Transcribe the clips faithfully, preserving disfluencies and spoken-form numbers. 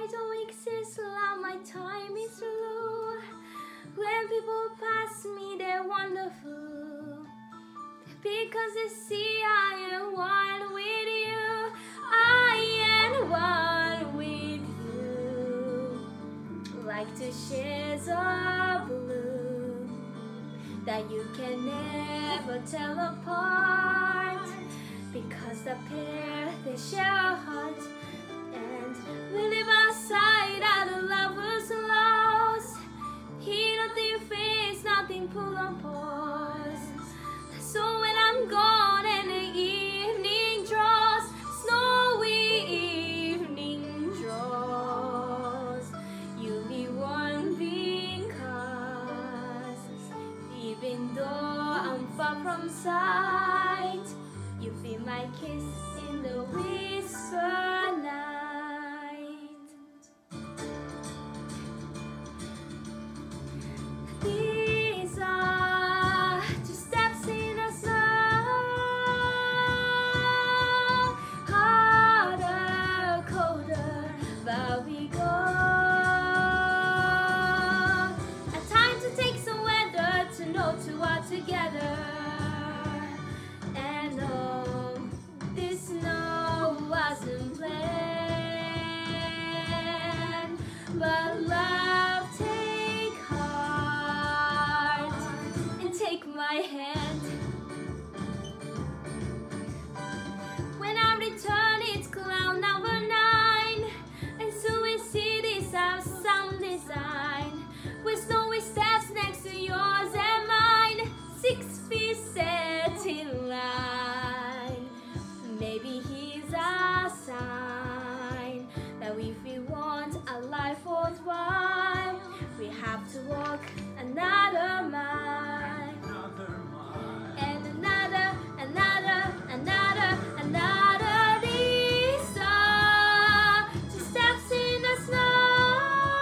I don't exist, now my time is low. When people pass me, they're wonderful, because they see I am one with you. I am one with you, like two shades of blue that you can never tell apart, because the pair, they share a heart, and we live outside at the lovers' lost. Here nothing fades, nothing pull on pause. So when I'm gone and the evening draws, snowy evening draws, you'll be one because even though I'm far from sight, you feel my kiss in the whisper night. These are just steps in a snow, harder, colder, but we go. A time to take some weather, to know two are together. And oh, this snow wasn't planned, but love, take heart and take my hand. When I return, it's cloud number nine, and so we see this our sound design, with snowy steps next to yours and mine, six feet set in line. Maybe he's a sign that if we want a life worthwhile, we have to walk another mile, and another, another, another, another. These are just steps in the snow,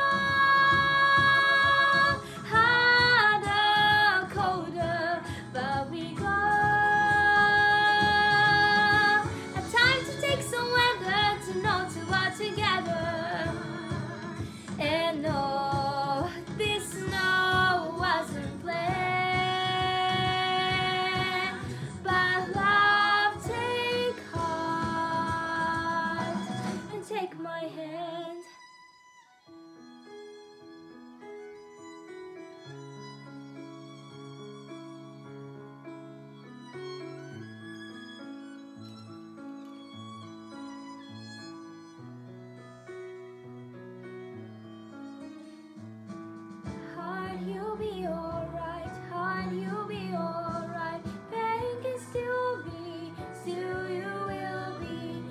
harder, colder, but we go. A time to take some weather, to know two are together. And no, this snow wasn't planned, but love, take heart and take my hand. Heart, you'll be alright. Heart, you'll be alright. Pain can still be, still you will be.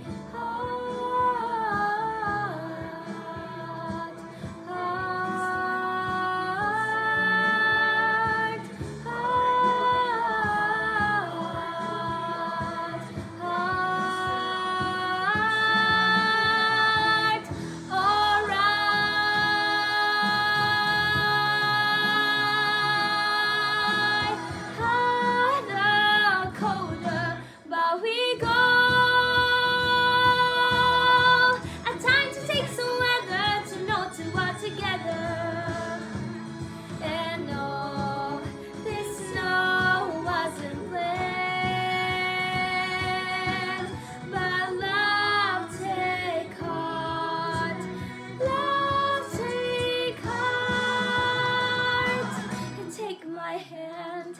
Heart, heart, heart, heart, alright. Harder, colder, but we go. A time to take some weather, to know two are together. And no, this snow wasn't planned, but love, take heart, love, take heart and take my hand.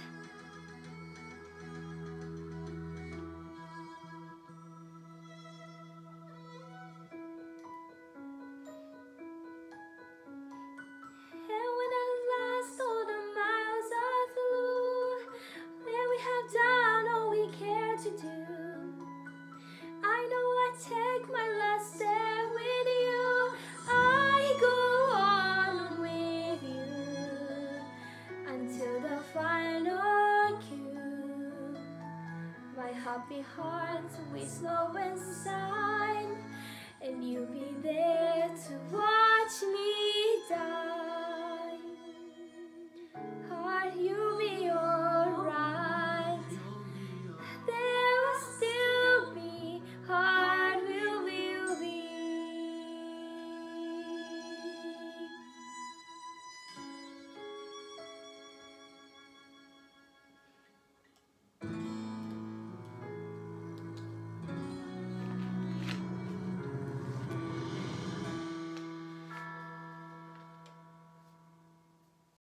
And when at last all the miles are through, when we have done all we care to do, I know I take my last step with you. I go on with you until the final cue. My happy heart with snow and sign, and you be there to watch me die. Heart, you